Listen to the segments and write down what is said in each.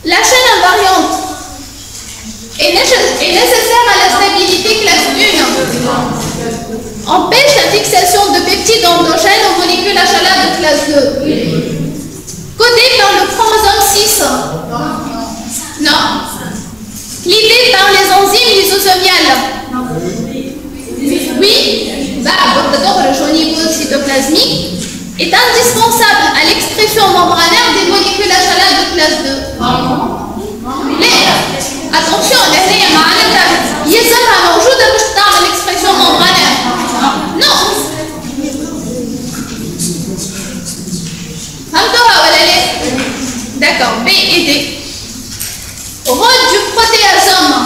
La chaîne invariante est nécessaire à la stabilité classe 1. Empêche la fixation de peptides endogènes aux molécules HLA de classe 2. Codé par le chromosome 6. Non. Clivé par les enzymes lysosomiales. Oui. Au niveau cytoplasmique est indispensable à l'expression membranaire des molécules HLA de classe 2. Attention, l'expression membranaire. Non. D'accord, B et D. Rôle du protéasome.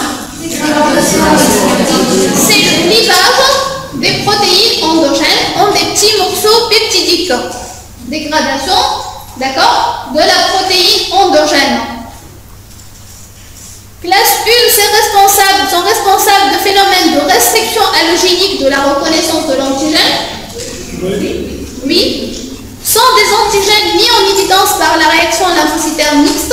C'est le clivage des protéines endogènes en des petits morceaux peptidiques. Dégradation, d'accord, de la protéine endogène. Classe 1, sont responsables de phénomènes de restriction allogénique de la reconnaissance de l'antigène. Oui. Sont des antigènes mis en évidence par la réaction lymphocytaire mixte.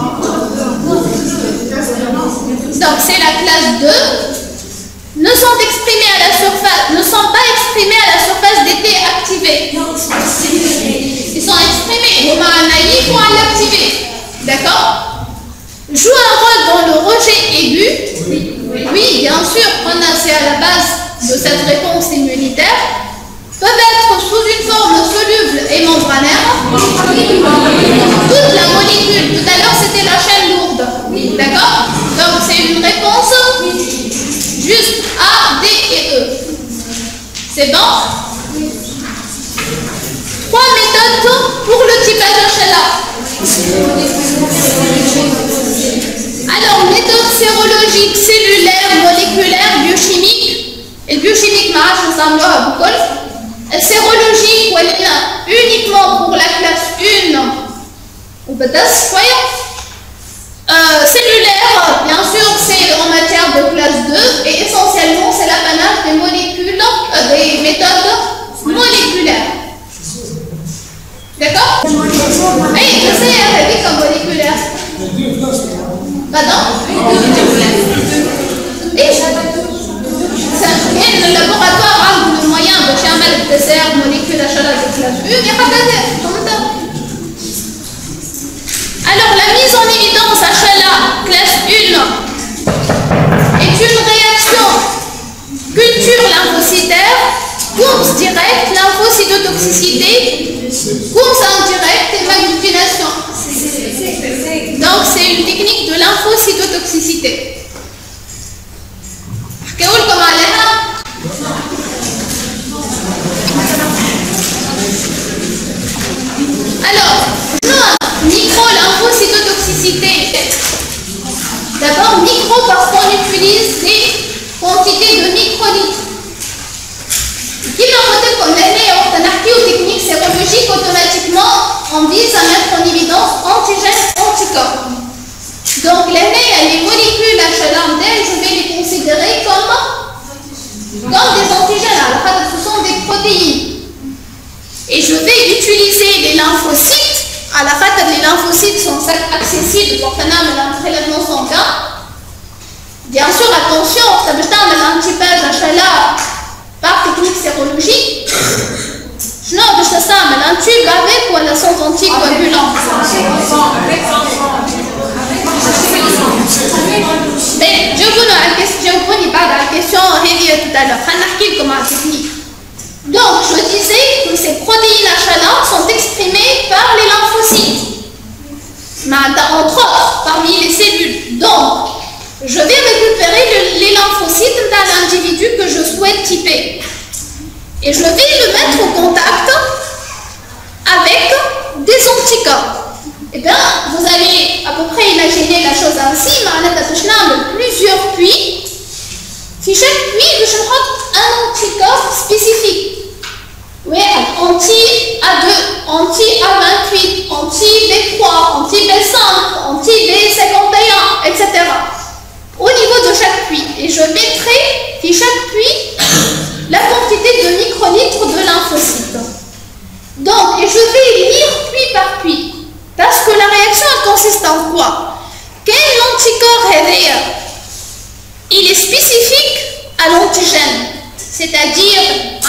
Donc c'est la classe 2. Ne sont pas exprimés à la surface des T activés. Ils sont exprimés au naïf ou à l'activé. D'accord? Joue un rôle dans le rejet aigu. Oui, bien sûr, c'est à la base de cette réponse immunitaire. Peuvent être sous une forme soluble et membranaire. Toute la molécule, tout à l'heure c'était la chaîne lourde. D'accord? Donc c'est une réponse juste A, D et E. C'est bon? 3 méthodes pour le typage HLA. Alors, méthode sérologique, cellulaire, moléculaire, biochimique. Et biochimique, sérologique, uniquement pour la classe 1. Ou peut-être, cellulaire, bien sûr, c'est en matière de classe 2 et essentiellement, c'est l'apanage des molécules, des méthodes moléculaires. D'accord? Oui, je sais, avec comme moléculaire. Pardon? C'est le laboratoire a le moyen de faire le PCR molécule HLA de classe 1. Alors, la mise en évidence HLA classe 1 est une réaction culture lymphocytaire, course directe, lymphocytotoxicité, course indirecte et agglutination. Donc, c'est une technique de lymphocytotoxicité. Alors, micro-lymphocytotoxicité. D'abord, micro parce qu'on utilise des quantités de microlitres. Qui m'a montré comme l'année en technique sérologique, automatiquement, on vise à mettre en évidence antigènes, anticorps. Donc, les molécules HLA, je vais les considérer comme des antigènes, alors ce sont des protéines. Et je vais utiliser les lymphocytes. À la fin, les lymphocytes sont accessibles pour un prélèvement sanguin. Bien sûr, attention, ça veut dire un typage HLA par technique sérologique. Non, je sais ça, mais un tube avec ou la sans anticoagulant. Mais je vous donne la question, tout à l'heure. Comment la technique. Donc, je disais que ces protéines HLA sont exprimées par les lymphocytes. Entre autres, parmi les cellules. Donc, je vais récupérer les lymphocytes d'un individu que je souhaite typer. Et je vais le mettre au contact avec des anticorps. Eh bien, vous allez à peu près imaginer la chose ainsi, mais plusieurs puits. Si chaque puits, je rentre un anticorps spécifique. Oui, anti-A2, anti-A28, anti-B3, anti-B5, anti-B51, etc. Au niveau de chaque puits. Et je mettrai, si chaque puits, la quantité de microlitres de lymphocytes. Donc, et je vais lire puits par puits. Parce que la réaction, elle consiste en quoi? Quel anticorps il est spécifique à l'antigène, c'est-à-dire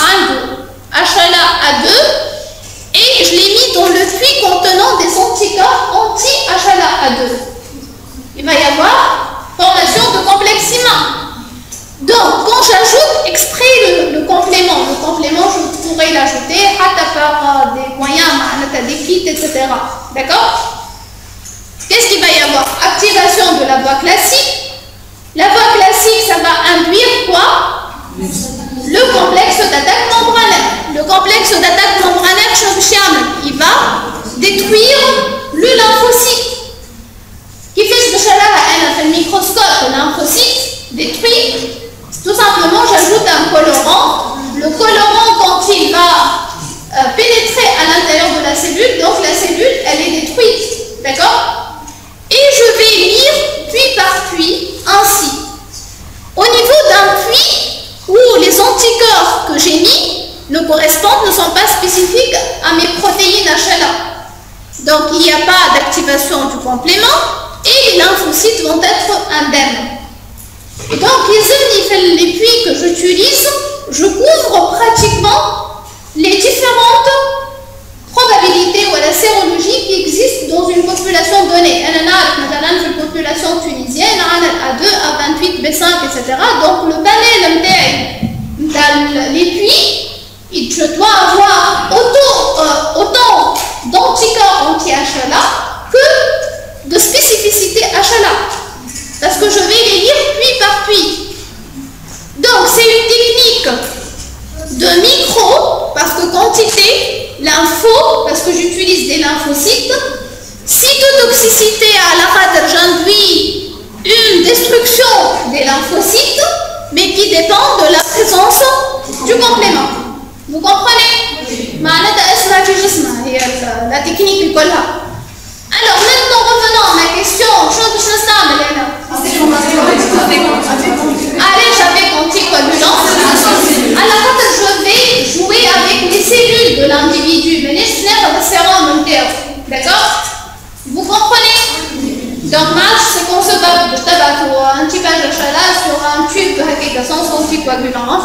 HLA-A2, et je l'ai mis dans le puits contenant des anticorps anti-HLA-A2. Il va y avoir formation de complexe immun. Donc, quand j'ajoute exprès le complément, je pourrais l'ajouter par des moyens, des kits, etc. D'accord? Qu'est-ce qu'il va y avoir? Activation de la voie classique. La voie classique, ça va induire quoi? Le complexe d'attaque membranaire. Le complexe d'attaque membranaire, il va détruire le lymphocyte. Qui fait que le microscope, le lymphocyte détruit. Tout simplement, j'ajoute un colorant. Le colorant, quand il va pénétrer à l'intérieur de la cellule, donc la cellule, elle est détruite. D'accord? Et je vais lire puits par puits ainsi. Au niveau d'un puits où les anticorps que j'ai mis ne sont pas spécifiques à mes protéines HLA. Donc, il n'y a pas d'activation du complément et les lymphocytes vont être indemnes. Et donc, les puits que j'utilise, je couvre pratiquement les différentes probabilités ou la sérologie qui existent dans une population donnée. Dans une population tunisienne, A2, A28, B5, etc. Donc, le panel les puits, je dois avoir autant d'anticorps anti-HLA que de spécificité HLA. Parce que je vais les lire puits par puits. Donc, c'est une technique de micro, parce que quantité, lympho, parce que j'utilise des lymphocytes, cytotoxicité à la j'induis une destruction des lymphocytes, mais qui dépend de la présence du complément. Vous comprenez? La technique du colha. Alors maintenant revenons à ma question. Allez, j'avais anticoagulant. Alors je vais jouer avec les cellules de l'individu. Mais d'accord? Vous comprenez? Donc c'est concevable de un typage de chaleur sur un tube sans anticoagulant.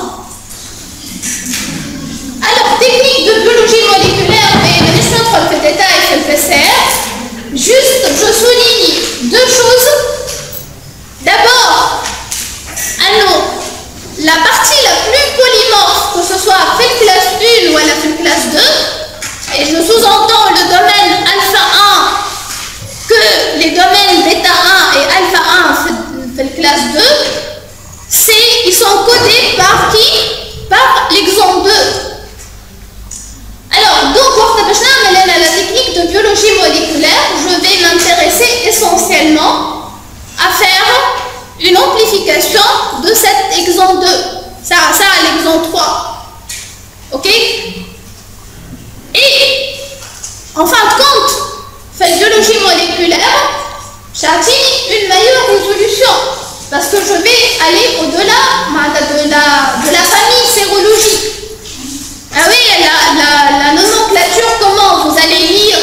Alors, technique de biologie moléculaire, mais je ne rentre pas le détail sur le PCR. Juste, je souligne deux choses. D'abord, la partie la plus polymorphe, que ce soit fait classe 1 ou à la classe 2, et je sous-entends le domaine alpha 1 que les domaines bêta 1 et alpha 1 fait classe 2, ils sont codés par qui? Par l'exon 2. Alors, donc, la technique de biologie moléculaire, je vais m'intéresser essentiellement à faire une amplification de cet exon 2. Ça à l'exon 3. Ok? Et, en fin de compte, la biologie moléculaire, j'atteigne une meilleure résolution. Parce que je vais aller au-delà de la famille sérologique. Ah oui, la nomenclature, comment vous allez lire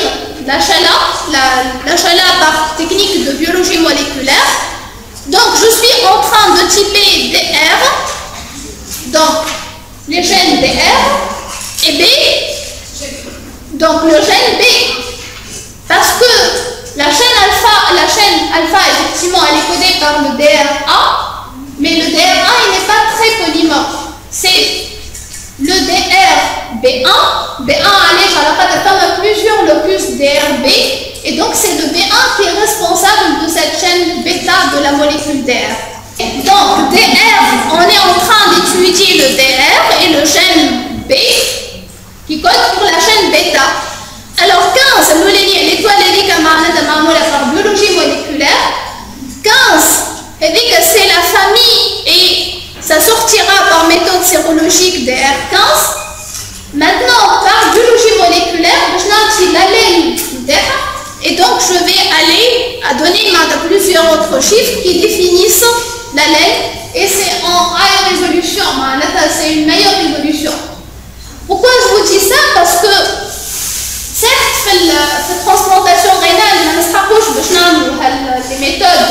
l'HLA par technique de biologie moléculaire. Donc, je suis en train de typer DR, donc les gènes DR, et B, donc le gène B. Parce que la chaîne alpha, effectivement, elle est codée par le DRA, mais le DRA, il n'est pas très polymorphe. C'est le DRB1, B1 allège à la patate plusieurs locus DRB, et donc c'est le B1 qui est responsable de cette chaîne bêta de la molécule DR. Donc DR, on est en train d'étudier le DR et le gène B qui code pour la chaîne bêta. Alors 15, l'étoile par biologie moléculaire, 15, c'est la famille et ça sortira par méthode sérologique DR15. Maintenant, par biologie moléculaire, je n'ai l'allèle DR et donc je vais aller à donner plusieurs autres chiffres qui définissent l'allèle et c'est en high résolution, c'est une meilleure résolution. Pourquoi je vous dis ça? Parce que certes, cette transplantation rénale, les méthodes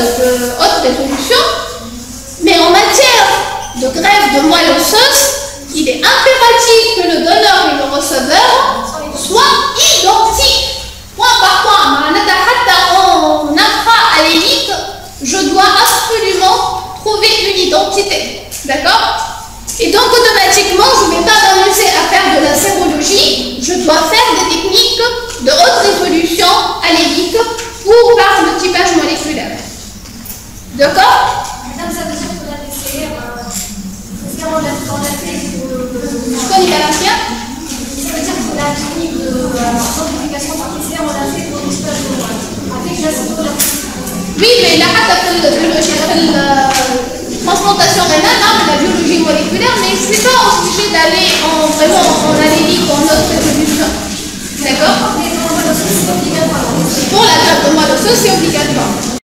greffe de moelle osseuse, il est impératif que le donneur et le receveur soient identiques. Point par point. En intra-allélique, je dois absolument trouver une identité. D'accord? Et donc automatiquement, je ne vais pas m'amuser à faire de la sérologie, je dois faire des techniques de haute résolution allélique ou par le typage moléculaire. D'accord? Madame, ça veut dire que la PCR, on l'a fait Je connais pas la bien. Ça veut dire que la technique de multiplication par PCR, on l'a fait pour le stage de moelle. Avec la cytographie. Oui, mais il a fait la transplantation rénale, la biologie moléculaire, mais je ne suis pas obligée d'aller vraiment en allélique ou en haute résolution. D'accord? Mais pour la moelle osseuse, c'est obligatoire. Pour la greffe de moelle osseuse, c'est obligatoire.